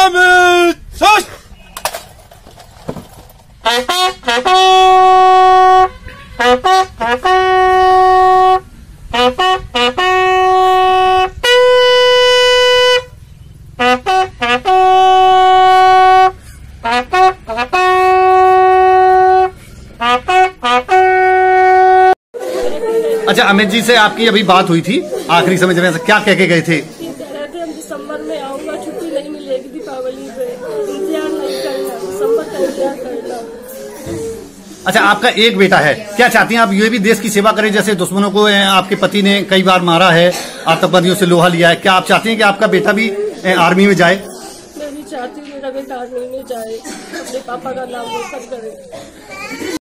अच्छा, अमित जी से आपकी अभी बात हुई थी आखिरी समय जब क्या कह के गए थे? हम दिसंबर में आऊंगा, छुट्टी नहीं मिलेगी दीपावली पे, इंतजार नहीं करना, दिसंबर का इंतजार करना। अच्छा, आपका एक बेटा है, क्या चाहती हैं आप ये भी देश की सेवा करें? जैसे दुश्मनों को आपके पति ने कई बार मारा है, आतंकवादियों से लोहा लिया है, क्या आप चाहती हैं कि आपका बेटा भी आर्मी में जाए? मैं भी चाहती हूँ मेरा बेटा आर्मी में जाए, अपने पापा का नाम रोशन करे।